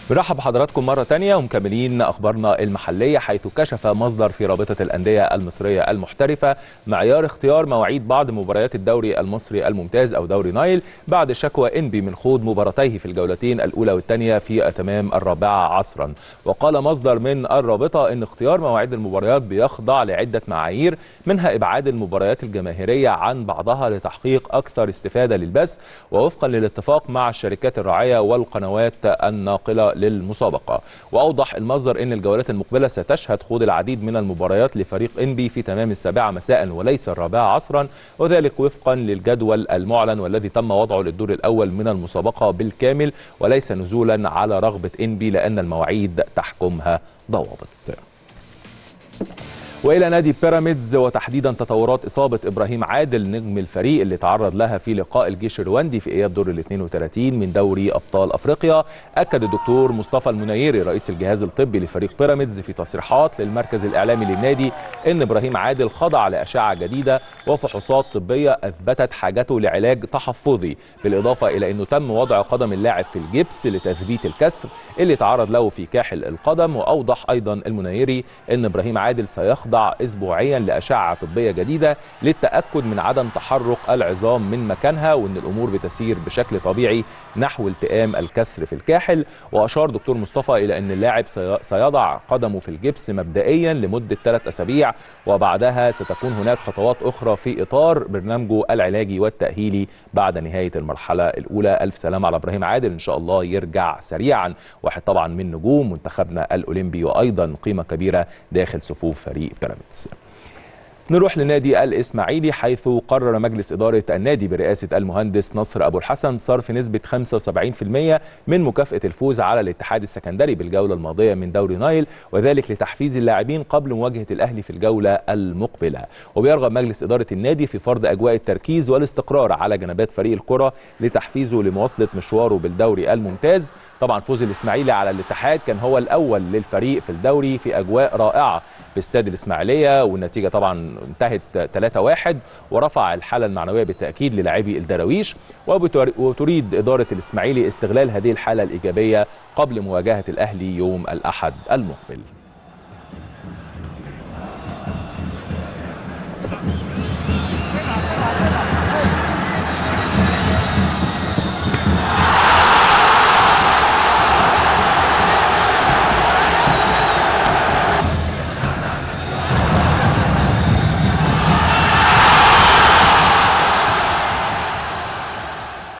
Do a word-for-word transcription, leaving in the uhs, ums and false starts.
برحب بحضراتكم مرة تانية ومكملين أخبارنا المحلية، حيث كشف مصدر في رابطة الأندية المصرية المحترفة معيار اختيار مواعيد بعض مباريات الدوري المصري الممتاز أو دوري نايل بعد شكوى إنبي من خوض مباراتيه في الجولتين الأولى والثانية في تمام الرابعة عصرا. وقال مصدر من الرابطة إن اختيار مواعيد المباريات بيخضع لعدة معايير، منها إبعاد المباريات الجماهيرية عن بعضها لتحقيق أكثر استفادة للبث، ووفقا للاتفاق مع الشركات الراعية والقنوات الناقلة للمسابقة. وأوضح المصدر أن الجولات المقبلة ستشهد خوض العديد من المباريات لفريق إنبي في تمام السابعة مساء وليس الرابعة عصرا، وذلك وفقا للجدول المعلن والذي تم وضعه للدور الأول من المسابقة بالكامل، وليس نزولا على رغبة إنبي لأن المواعيد تحكمها ضوابط. وإلى نادي بيراميدز، وتحديدا تطورات إصابة إبراهيم عادل نجم الفريق اللي تعرض لها في لقاء الجيش الرواندي في إياب دور ال اثنين وثلاثين من دوري أبطال أفريقيا. أكد الدكتور مصطفى المنيري رئيس الجهاز الطبي لفريق بيراميدز في تصريحات للمركز الإعلامي للنادي إن إبراهيم عادل خضع لأشعة جديدة وفحوصات طبية أثبتت حاجته لعلاج تحفظي، بالإضافة إلى أنه تم وضع قدم اللاعب في الجبس لتثبيت الكسر اللي تعرض له في كاحل القدم. وأوضح أيضا المنيري أن إبراهيم عادل سيخضع اسبوعيا لاشعه طبيه جديده للتاكد من عدم تحرك العظام من مكانها، وان الامور بتسير بشكل طبيعي نحو التئام الكسر في الكاحل. واشار دكتور مصطفى الى ان اللاعب سيضع قدمه في الجبس مبدئيا لمده ثلاث اسابيع، وبعدها ستكون هناك خطوات اخرى في اطار برنامجه العلاجي والتاهيلي بعد نهايه المرحله الاولى. الف سلامه على ابراهيم عادل، ان شاء الله يرجع سريعا، واحد طبعا من نجوم منتخبنا الاولمبي وايضا قيمه كبيره داخل صفوف فريق بيراميدز. نروح لنادي الإسماعيلي، حيث قرر مجلس إدارة النادي برئاسة المهندس نصر أبو الحسن صرف نسبة خمسة وسبعين بالمئة من مكافأة الفوز على الاتحاد السكندري بالجولة الماضية من دوري نايل، وذلك لتحفيز اللاعبين قبل مواجهة الأهلي في الجولة المقبلة. وبيرغب مجلس إدارة النادي في فرض أجواء التركيز والاستقرار على جنبات فريق الكرة لتحفيزه لمواصلة مشواره بالدوري الممتاز. طبعا فوز الإسماعيلي على الاتحاد كان هو الأول للفريق في الدوري في أجواء رائعة باستاد الإسماعيلية، والنتيجة طبعا انتهت ثلاثة واحد، ورفع الحالة المعنوية بالتأكيد للاعبي الدراويش. وتريد إدارة الإسماعيلي استغلال هذه الحالة الإيجابية قبل مواجهة الأهلي يوم الأحد المقبل.